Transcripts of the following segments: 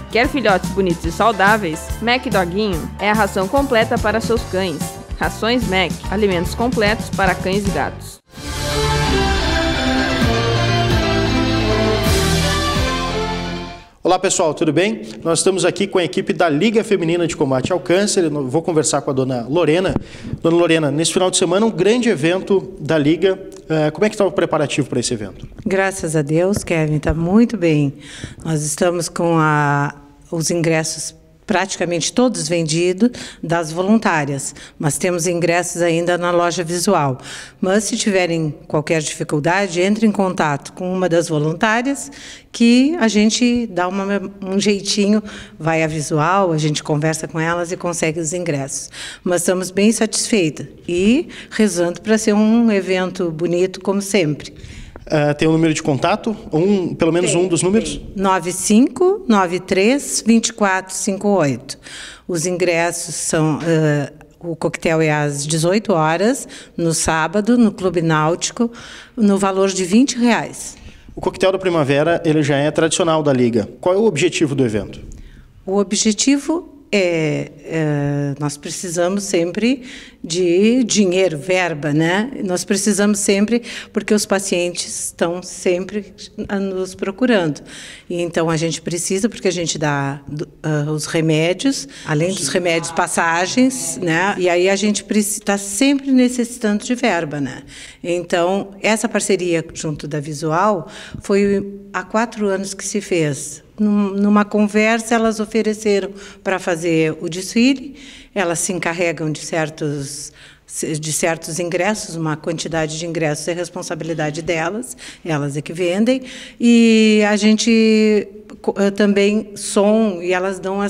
Quer filhotes bonitos e saudáveis? Mac Doguinho é a ração completa para seus cães. Rações Mac, alimentos completos para cães e gatos. Olá pessoal, tudo bem? Nós estamos aqui com a equipe da Liga Feminina de Combate ao Câncer. Eu vou conversar com a dona Lorena. Dona Lorena, nesse final de semana, um grande evento da Liga. Como é que está o preparativo para esse evento? Graças a Deus, Kevin, está muito bem. Nós estamos com os ingressos praticamente todos vendidos das voluntárias, mas temos ingressos ainda na loja visual. Mas se tiverem qualquer dificuldade, entre em contato com uma das voluntárias, que a gente dá um jeitinho, vai à visual, a gente conversa com elas e consegue os ingressos. Mas estamos bem satisfeitas e rezando para ser um evento bonito, como sempre. Tem um número de contato? Pelo menos um dos números? 9593-2458. Os ingressos são... o coquetel é às 18 horas, no sábado, no Clube Náutico, no valor de R$20. O coquetel da primavera, ele já é tradicional da Liga. Qual é o objetivo do evento? O objetivo nós precisamos sempre de dinheiro, verba, né? Nós precisamos sempre, porque os pacientes estão sempre nos procurando. E então a gente precisa, porque a gente dá os remédios, além dos remédios, passagens, né? E aí a gente está sempre necessitando de verba, né? Então, essa parceria junto da Visual foi há 4 anos que se fez. Numa conversa, elas ofereceram para fazer o desfile, elas se encarregam de certos ingressos, uma quantidade de ingressos é responsabilidade delas, elas é que vendem, e a gente também e elas dão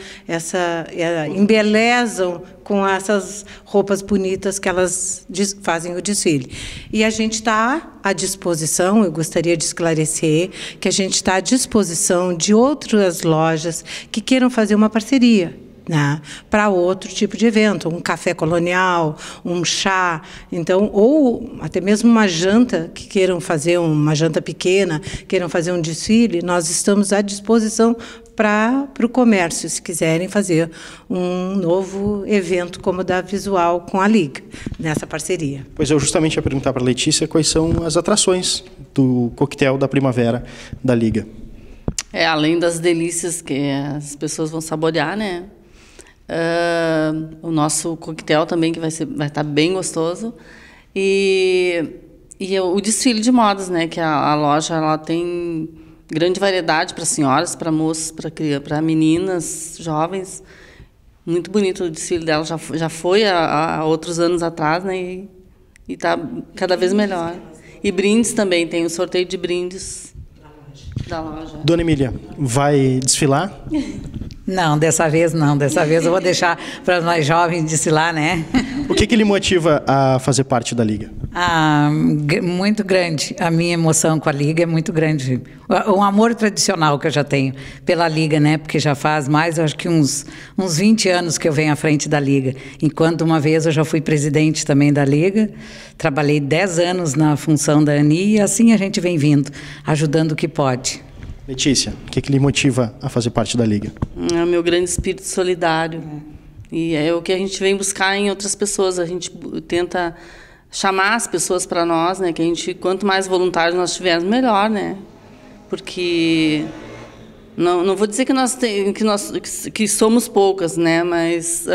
embelezam com essas roupas bonitas que elas fazem o desfile. E a gente está à disposição, eu gostaria de esclarecer, que a gente está à disposição de outras lojas que queiram fazer uma parceria, né, para outro tipo de evento, um café colonial, um chá, então, ou até mesmo uma janta, que queiram fazer uma janta pequena, queiram fazer um desfile, nós estamos à disposição para o comércio, se quiserem fazer um novo evento como o da Visual com a Liga, nessa parceria. Pois eu justamente ia perguntar para a Letícia quais são as atrações do coquetel da primavera da Liga. Além das delícias que as pessoas vão saborear, né? O nosso coquetel também, que vai estar bem gostoso, e o desfile de modas, né, que a loja ela tem grande variedade para senhoras, para moças, para meninas, jovens. Muito bonito o desfile dela, já foi há outros anos atrás, né, e está cada vez melhor. E brindes também, tem o sorteio de brindes da loja. Dona Emília, vai desfilar? Não, dessa vez não. Dessa vez eu vou deixar para nós jovens desfilar, né? O que lhe motiva a fazer parte da Liga? Muito grande. A minha emoção com a Liga é muito grande. Um amor tradicional que eu já tenho pela Liga, né? Porque já faz mais, acho que uns 20 anos que eu venho à frente da Liga. Enquanto uma vez eu já fui presidente também da Liga, trabalhei 10 anos na função da ANI e assim a gente vem vindo, ajudando o que pode. Letícia, o que lhe motiva a fazer parte da Liga? É o meu grande espírito solidário. E é o que a gente vem buscar em outras pessoas. A gente tenta chamar as pessoas para nós, né? Que quanto mais voluntários nós tivermos, melhor, né? Porque não vou dizer que somos poucas, né? Mas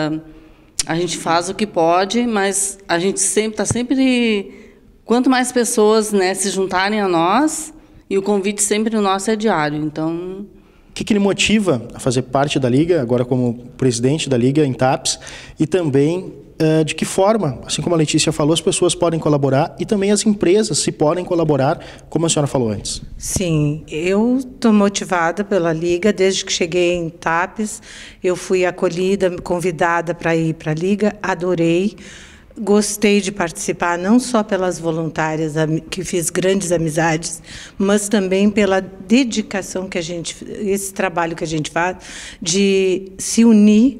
a gente faz o que pode, mas a gente está sempre quanto mais pessoas, né, se juntarem a nós. E o convite sempre nosso é diário, então... O que lhe motiva a fazer parte da Liga, agora como presidente da Liga em TAPS, e também de que forma, assim como a Letícia falou, as pessoas podem colaborar e também as empresas se podem colaborar, como a senhora falou antes? Sim, eu estou motivada pela Liga, desde que cheguei em TAPS, eu fui acolhida, convidada para ir para a Liga, adorei. Gostei de participar, não só pelas voluntárias, que fiz grandes amizades, mas também pela dedicação esse trabalho que a gente faz, de se unir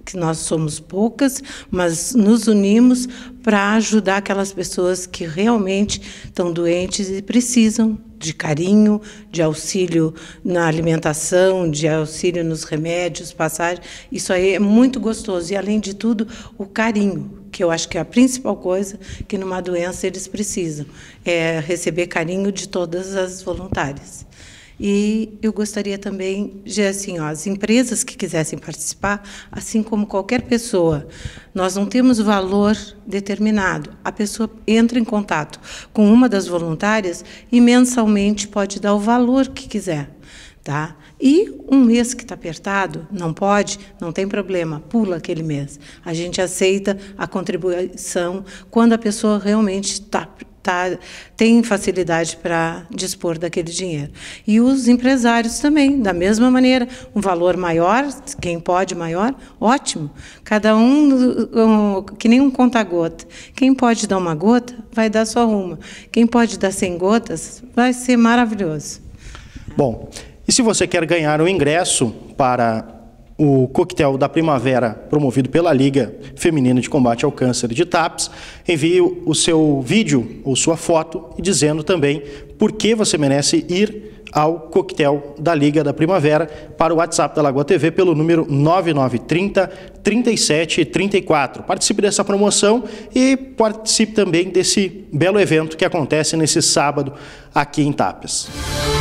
que nós somos poucas, mas nos unimos para ajudar aquelas pessoas que realmente estão doentes e precisam de carinho, de auxílio na alimentação, de auxílio nos remédios, passagem. Isso aí é muito gostoso. E, além de tudo, o carinho, que eu acho que é a principal coisa que numa doença eles precisam, é receber carinho de todas as voluntárias. E eu gostaria também de, assim, as empresas que quisessem participar, assim como qualquer pessoa, nós não temos valor determinado. A pessoa entra em contato com uma das voluntárias e mensalmente pode dar o valor que quiser, tá? E um mês que está apertado, não pode, não tem problema, pula aquele mês. A gente aceita a contribuição quando a pessoa realmente tem facilidade para dispor daquele dinheiro. E os empresários também, da mesma maneira, um valor maior, quem pode maior, ótimo. Cada que nem um conta-gota. Quem pode dar uma gota, vai dar só uma. Quem pode dar 100 gotas, vai ser maravilhoso. Bom, e se você quer ganhar o ingresso para o coquetel da primavera promovido pela Liga Feminina de Combate ao Câncer de TAPS, envie o seu vídeo ou sua foto e dizendo também por que você merece ir ao coquetel da Liga da Primavera para o WhatsApp da Lagoa TV pelo número 9930 3734. Participe dessa promoção e participe também desse belo evento que acontece nesse sábado aqui em TAPS.